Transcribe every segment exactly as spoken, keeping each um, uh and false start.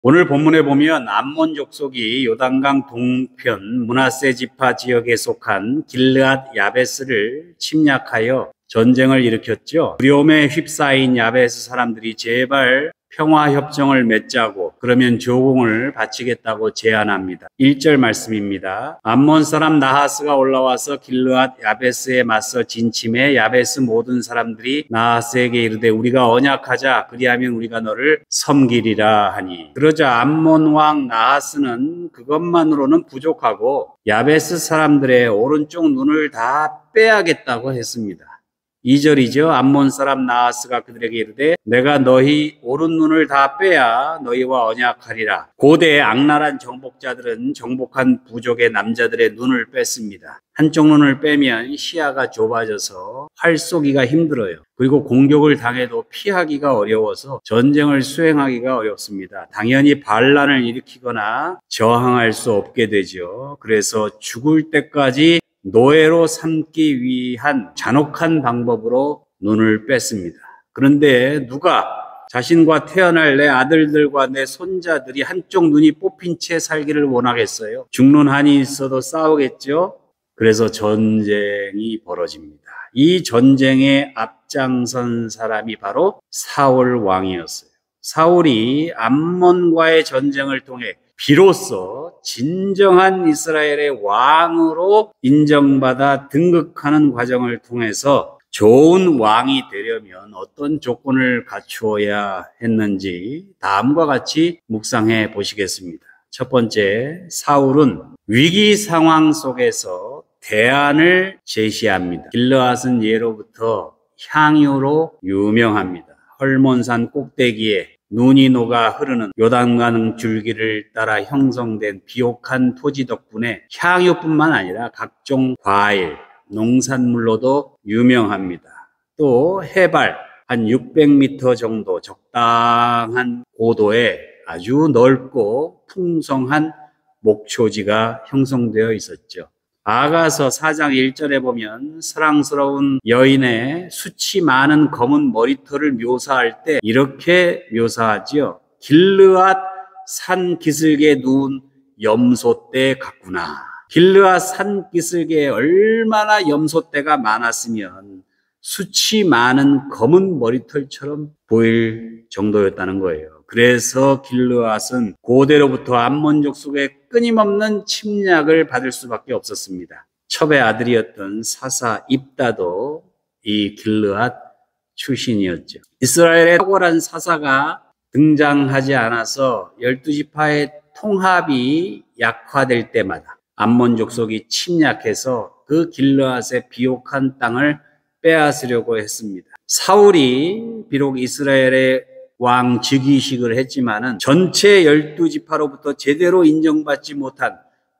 오늘 본문에 보면 암몬 족속이 요단강 동편 므낫세 지파 지역에 속한 길르앗 야베스를 침략하여 전쟁을 일으켰죠. 두려움에 휩싸인 야베스 사람들이 제발 평화협정을 맺자고, 그러면 조공을 바치겠다고 제안합니다. 일 절 말씀입니다. 암몬 사람 나하스가 올라와서 길르앗 야베스에 맞서 진침해 야베스 모든 사람들이 나하스에게 이르되 우리가 언약하자, 그리하면 우리가 너를 섬기리라 하니, 그러자 암몬 왕 나하스는 그것만으로는 부족하고 야베스 사람들의 오른쪽 눈을 다 빼야겠다고 했습니다. 이 절이죠. 암몬 사람 나하스가 그들에게 이르되 내가 너희 오른 눈을 다 빼야 너희와 언약하리라. 고대 악랄한 정복자들은 정복한 부족의 남자들의 눈을 뺐습니다. 한쪽 눈을 빼면 시야가 좁아져서 활 쏘기가 힘들어요. 그리고 공격을 당해도 피하기가 어려워서 전쟁을 수행하기가 어렵습니다. 당연히 반란을 일으키거나 저항할 수 없게 되죠. 그래서 죽을 때까지 노예로 삼기 위한 잔혹한 방법으로 눈을 뺐습니다. 그런데 누가 자신과 태어날 내 아들들과 내 손자들이 한쪽 눈이 뽑힌 채 살기를 원하겠어요? 죽는 한이 있어도 싸우겠죠? 그래서 전쟁이 벌어집니다. 이 전쟁에 앞장선 사람이 바로 사울 왕이었어요. 사울이 암몬과의 전쟁을 통해 비로소 진정한 이스라엘의 왕으로 인정받아 등극하는 과정을 통해서 좋은 왕이 되려면 어떤 조건을 갖추어야 했는지 다음과 같이 묵상해 보시겠습니다. 첫 번째, 사울은 위기 상황 속에서 대안을 제시합니다. 길르앗은 예로부터 향유로 유명합니다. 헐몬산 꼭대기에 눈이 녹아 흐르는 요단강 줄기를 따라 형성된 비옥한 토지 덕분에 향유뿐만 아니라 각종 과일, 농산물로도 유명합니다. 또 해발 한 육백 미터 정도 적당한 고도에 아주 넓고 풍성한 목초지가 형성되어 있었죠. 아가서 사 장 일 절에 보면 사랑스러운 여인의 수치 많은 검은 머리털을 묘사할 때 이렇게 묘사하지요. 길르앗 산 기슭에 누운 염소떼 같구나. 길르앗 산 기슭에 얼마나 염소떼가 많았으면 수치 많은 검은 머리털처럼 보일 정도였다는 거예요. 그래서 길르앗은 고대로부터 암몬 족속의 끊임없는 침략을 받을 수밖에 없었습니다. 첩의 아들이었던 사사 입다도 이 길르앗 출신이었죠. 이스라엘의 탁월한 사사가 등장하지 않아서 열두 지파의 통합이 약화될 때마다 암몬 족속이 침략해서 그 길르앗의 비옥한 땅을 빼앗으려고 했습니다. 사울이 비록 이스라엘의 왕 즉위식을 했지만은 전체 열두 지파로부터 제대로 인정받지 못한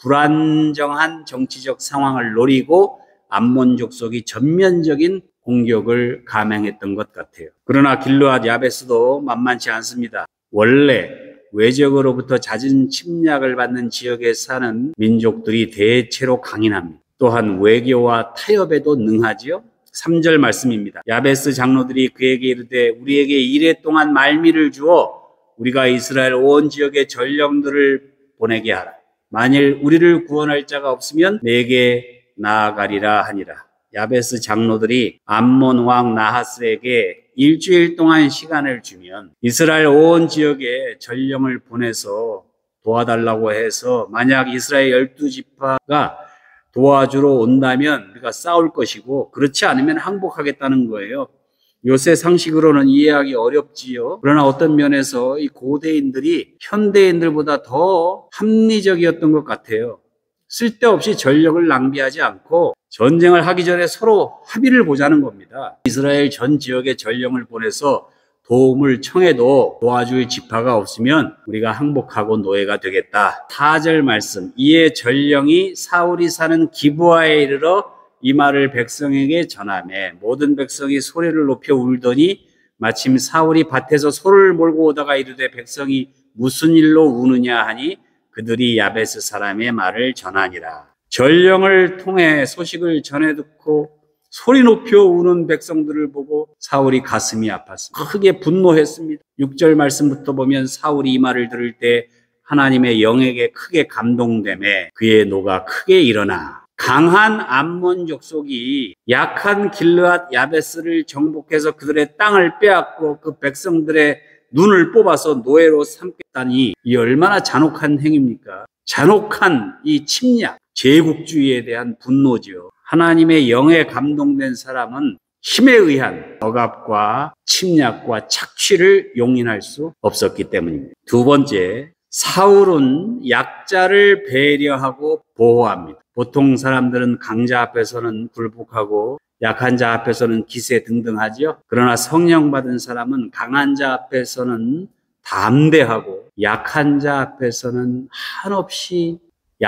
불안정한 정치적 상황을 노리고 암몬 족속이 전면적인 공격을 감행했던 것 같아요. 그러나 길르앗 야베스도 만만치 않습니다. 원래 외적으로부터 잦은 침략을 받는 지역에 사는 민족들이 대체로 강인합니다. 또한 외교와 타협에도 능하지요. 삼 절 말씀입니다. 야베스 장로들이 그에게 이르되 우리에게 이레 동안 말미를 주어 우리가 이스라엘 온 지역의 전령들을 보내게 하라. 만일 우리를 구원할 자가 없으면 내게 나아가리라 하니라. 야베스 장로들이 암몬 왕 나하스에게 일주일 동안 시간을 주면 이스라엘 온 지역에 전령을 보내서 도와달라고 해서 만약 이스라엘 열두 지파가 도와주러 온다면 우리가 싸울 것이고 그렇지 않으면 항복하겠다는 거예요. 요새 상식으로는 이해하기 어렵지요. 그러나 어떤 면에서 이 고대인들이 현대인들보다 더 합리적이었던 것 같아요. 쓸데없이 전력을 낭비하지 않고 전쟁을 하기 전에 서로 합의를 보자는 겁니다. 이스라엘 전 지역에 전령을 보내서 도움을 청해도 도와줄 지파가 없으면 우리가 항복하고 노예가 되겠다. 사 절 말씀, 이에 전령이 사울이 사는 기브아에 이르러 이 말을 백성에게 전하매 모든 백성이 소리를 높여 울더니 마침 사울이 밭에서 소를 몰고 오다가 이르되 백성이 무슨 일로 우느냐 하니 그들이 야베스 사람의 말을 전하니라. 전령을 통해 소식을 전해 듣고 소리 높여 우는 백성들을 보고 사울이 가슴이 아팠습니다. 크게 분노했습니다. 육 절 말씀부터 보면 사울이 이 말을 들을 때 하나님의 영에게 크게 감동되매 그의 노가 크게 일어나 강한 암몬 족속이 약한 길르앗 야베스를 정복해서 그들의 땅을 빼앗고 그 백성들의 눈을 뽑아서 노예로 삼겠다니 이 얼마나 잔혹한 행위입니까? 잔혹한 이 침략, 제국주의에 대한 분노죠. 하나님의 영에 감동된 사람은 힘에 의한 억압과 침략과 착취를 용인할 수 없었기 때문입니다. 두 번째, 사울은 약자를 배려하고 보호합니다. 보통 사람들은 강자 앞에서는 굴복하고 약한 자 앞에서는 기세등등하지요. 그러나 성령 받은 사람은 강한 자 앞에서는 담대하고 약한 자 앞에서는 한없이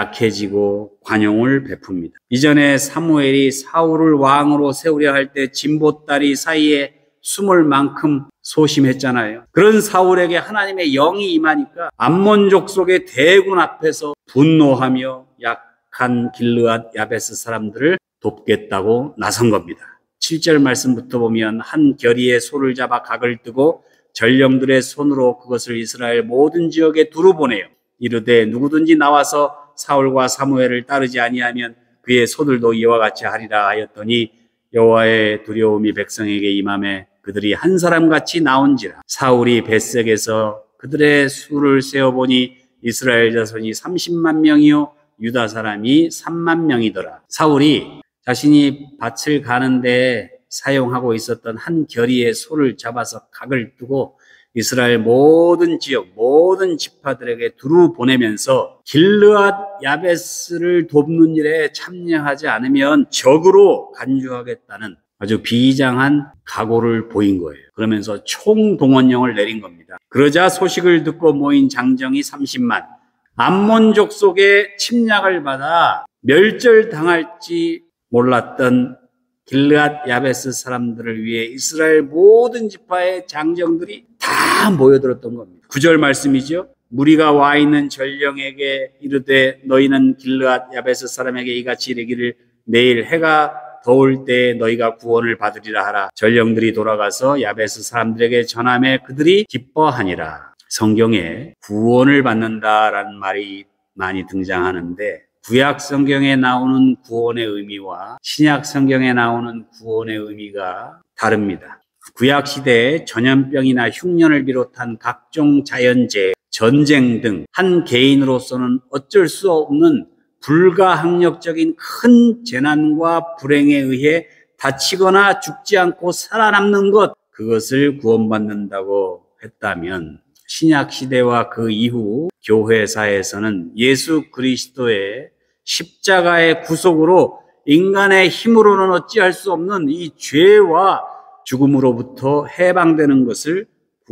약해지고 관용을 베풉니다. 이전에 사무엘이 사울을 왕으로 세우려 할 때 진보다리 사이에 숨을 만큼 소심했잖아요. 그런 사울에게 하나님의 영이 임하니까 암몬족 속의 대군 앞에서 분노하며 약한 길르앗 야베스 사람들을 돕겠다고 나선 겁니다. 칠 절 말씀부터 보면 한 결의의 소를 잡아 각을 뜨고 전령들의 손으로 그것을 이스라엘 모든 지역에 두루 보내요. 이르되 누구든지 나와서 사울과 사무엘을 따르지 아니하면 그의 소들도 이와 같이 하리라 하였더니 여호와의 두려움이 백성에게 임하매 그들이 한 사람같이 나온지라. 사울이 벳색에서 그들의 수를 세어보니 이스라엘 자손이 삼십만 명이요 유다 사람이 삼만 명이더라. 사울이 자신이 밭을 가는데 사용하고 있었던 한 결의의 소를 잡아서 각을 두고 이스라엘 모든 지역, 모든 지파들에게 두루 보내면서 길르앗 야베스를 돕는 일에 참여하지 않으면 적으로 간주하겠다는 아주 비장한 각오를 보인 거예요. 그러면서 총동원령을 내린 겁니다. 그러자 소식을 듣고 모인 장정이 삼십만, 암몬족 속의 침략을 받아 멸절당할지 몰랐던 길르앗 야베스 사람들을 위해 이스라엘 모든 지파의 장정들이 다 모여들었던 겁니다. 구 절 말씀이죠. 무리가 와 있는 전령에게 이르되 너희는 길르앗 야베스 사람에게 이같이 이르기를 내일 해가 더울 때 너희가 구원을 받으리라 하라. 전령들이 돌아가서 야베스 사람들에게 전하매 그들이 기뻐하니라. 성경에 구원을 받는다라는 말이 많이 등장하는데 구약 성경에 나오는 구원의 의미와 신약 성경에 나오는 구원의 의미가 다릅니다. 구약 시대에 전염병이나 흉년을 비롯한 각종 자연재해, 전쟁 등 한 개인으로서는 어쩔 수 없는 불가항력적인 큰 재난과 불행에 의해 다치거나 죽지 않고 살아남는 것, 그것을 구원받는다고 했다면 신약 시대와 그 이후 교회사에서는 예수 그리스도의 십자가의 구속으로 인간의 힘으로는 어찌할 수 없는 이 죄와 죽음으로부터 해방되는 것을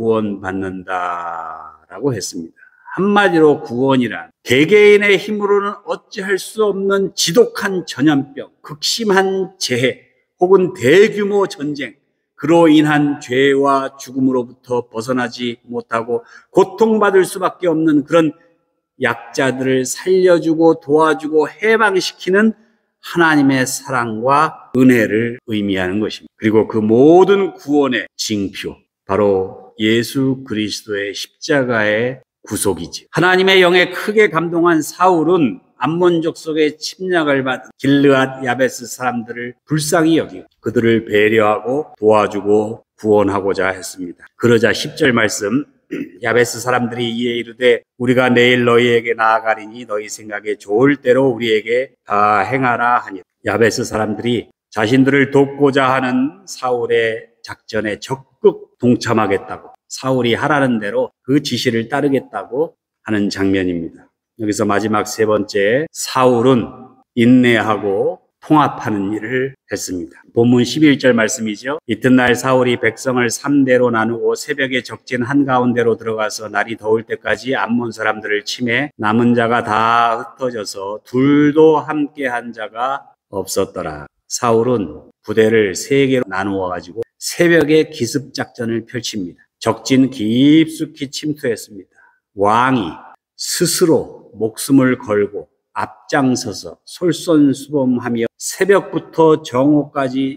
구원받는다라고 했습니다. 한마디로 구원이란 개개인의 힘으로는 어찌할 수 없는 지독한 전염병, 극심한 재해 혹은 대규모 전쟁, 그로 인한 죄와 죽음으로부터 벗어나지 못하고 고통받을 수밖에 없는 그런 약자들을 살려주고 도와주고 해방시키는 하나님의 사랑과 은혜를 의미하는 것입니다. 그리고 그 모든 구원의 징표, 바로 예수 그리스도의 십자가의 구속이지. 하나님의 영에 크게 감동한 사울은 암몬족 속의 침략을 받은 길르앗 야베스 사람들을 불쌍히 여기고 그들을 배려하고 도와주고 구원하고자 했습니다. 그러자 십 절 말씀, 야베스 사람들이 이에 이르되 우리가 내일 너희에게 나아가리니 너희 생각에 좋을 대로 우리에게 다 행하라 하니 야베스 사람들이 자신들을 돕고자 하는 사울의 작전에 적극 동참하겠다고, 사울이 하라는 대로 그 지시를 따르겠다고 하는 장면입니다. 여기서 마지막 세 번째, 사울은 인내하고 통합하는 일을 했습니다. 본문 십일 절 말씀이죠. 이튿날 사울이 백성을 삼 대로 나누고 새벽에 적진 한가운데로 들어가서 날이 더울 때까지 암몬 사람들을 치매 남은 자가 다 흩어져서 둘도 함께 한 자가 없었더라. 사울은 부대를 세 개로 나누어 가지고 새벽에 기습 작전을 펼칩니다. 적진 깊숙이 침투했습니다. 왕이 스스로 목숨을 걸고 앞장서서 솔선수범하며 새벽부터 정오까지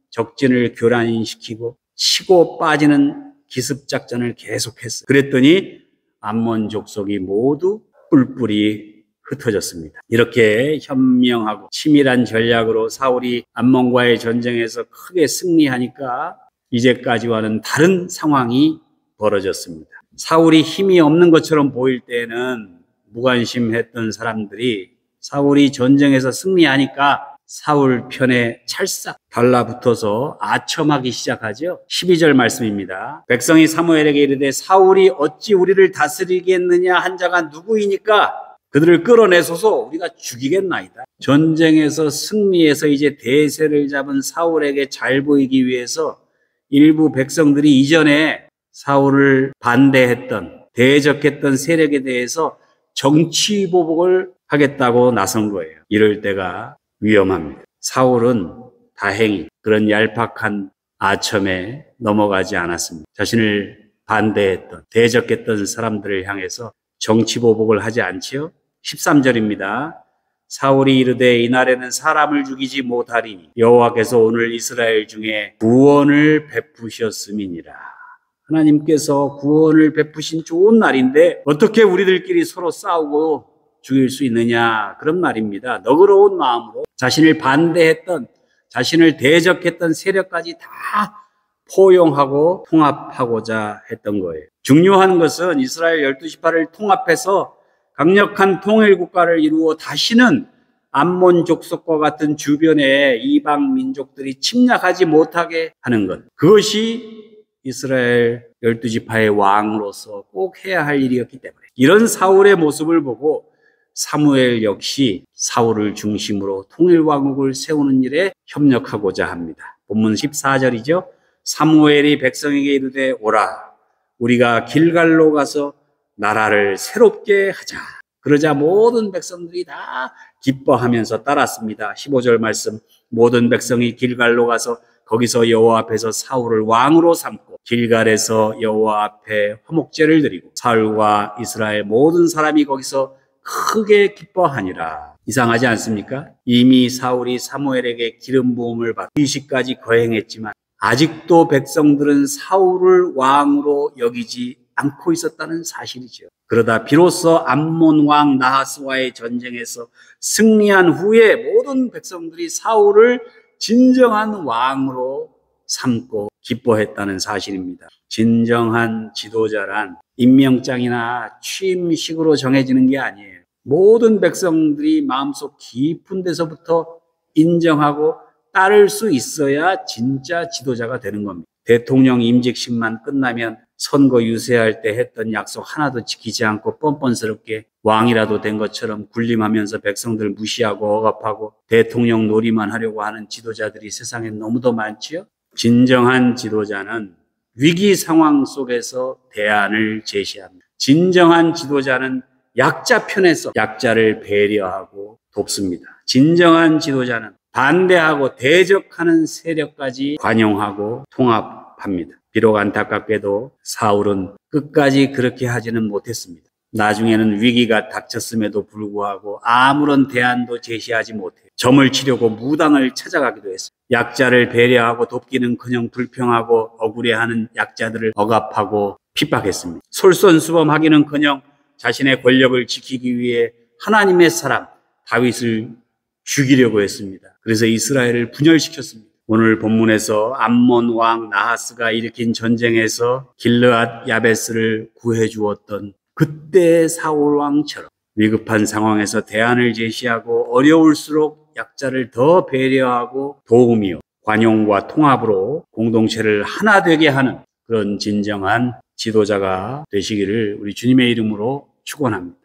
적진을 교란시키고 치고 빠지는 기습작전을 계속했어요. 그랬더니 암몬 족속이 모두 뿔뿔이 흩어졌습니다. 이렇게 현명하고 치밀한 전략으로 사울이 암몬과의 전쟁에서 크게 승리하니까 이제까지와는 다른 상황이 벌어졌습니다. 사울이 힘이 없는 것처럼 보일 때는 무관심했던 사람들이 사울이 전쟁에서 승리하니까 사울 편에 찰싹 달라붙어서 아첨하기 시작하죠. 십이 절 말씀입니다. 백성이 사무엘에게 이르되 사울이 어찌 우리를 다스리겠느냐 한 자가 누구이니까 그들을 끌어내소서 우리가 죽이겠나이다. 전쟁에서 승리해서 이제 대세를 잡은 사울에게 잘 보이기 위해서 일부 백성들이 이전에 사울을 반대했던 대적했던 세력에 대해서 정치 보복을 하겠다고 나선 거예요. 이럴 때가 위험합니다. 사울은 다행히 그런 얄팍한 아첨에 넘어가지 않았습니다. 자신을 반대했던 대적했던 사람들을 향해서 정치 보복을 하지 않지요. 십삼 절입니다. 사울이 이르되 이날에는 사람을 죽이지 못하리니 여호와께서 오늘 이스라엘 중에 구원을 베푸셨음이니라. 하나님께서 구원을 베푸신 좋은 날인데 어떻게 우리들끼리 서로 싸우고 죽일 수 있느냐, 그런 말입니다. 너그러운 마음으로 자신을 반대했던, 자신을 대적했던 세력까지 다 포용하고 통합하고자 했던 거예요. 중요한 것은 이스라엘 열두 지파를 통합해서 강력한 통일 국가를 이루어 다시는 암몬 족속과 같은 주변의 이방 민족들이 침략하지 못하게 하는 것. 그것이 이스라엘 열두 지파의 왕으로서 꼭 해야 할 일이었기 때문에 이런 사울의 모습을 보고 사무엘 역시 사울을 중심으로 통일왕국을 세우는 일에 협력하고자 합니다. 본문 십사 절이죠. 사무엘이 백성에게 이르되 오라 우리가 길갈로 가서 나라를 새롭게 하자. 그러자 모든 백성들이 다 기뻐하면서 따랐습니다. 십오 절 말씀. 모든 백성이 길갈로 가서 거기서 여호와 앞에서 사울을 왕으로 삼고 길갈에서 여호와 앞에 화목제를 드리고 사울과 이스라엘 모든 사람이 거기서 크게 기뻐하니라. 이상하지 않습니까? 이미 사울이 사무엘에게 기름 부음을 받고 이시까지 거행했지만 아직도 백성들은 사울을 왕으로 여기지 않고 있었다는 사실이죠. 그러다 비로소 암몬 왕 나하스와의 전쟁에서 승리한 후에 모든 백성들이 사울을 진정한 왕으로 삼고 기뻐했다는 사실입니다. 진정한 지도자란 임명장이나 취임식으로 정해지는 게 아니에요. 모든 백성들이 마음속 깊은 데서부터 인정하고 따를 수 있어야 진짜 지도자가 되는 겁니다. 대통령 임직식만 끝나면 선거 유세할 때 했던 약속 하나도 지키지 않고 뻔뻔스럽게 왕이라도 된 것처럼 군림하면서 백성들 무시하고 억압하고 대통령 놀이만 하려고 하는 지도자들이 세상에 너무도 많지요. 진정한 지도자는 위기 상황 속에서 대안을 제시합니다. 진정한 지도자는 약자 편에서 약자를 배려하고 돕습니다. 진정한 지도자는 반대하고 대적하는 세력까지 관용하고 통합합니다. 비록 안타깝게도 사울은 끝까지 그렇게 하지는 못했습니다. 나중에는 위기가 닥쳤음에도 불구하고 아무런 대안도 제시하지 못해 점을 치려고 무당을 찾아가기도 했습니다. 약자를 배려하고 돕기는커녕 불평하고 억울해하는 약자들을 억압하고 핍박했습니다. 솔선수범하기는커녕 자신의 권력을 지키기 위해 하나님의 사람 다윗을 죽이려고 했습니다. 그래서 이스라엘을 분열시켰습니다. 오늘 본문에서 암몬 왕 나하스가 일으킨 전쟁에서 길르앗 야베스를 구해주었던 그때의 사울 왕처럼 위급한 상황에서 대안을 제시하고 어려울수록 약자를 더 배려하고 도우며 관용과 통합으로 공동체를 하나 되게 하는 그런 진정한 지도자가 되시기를 우리 주님의 이름으로 축원합니다.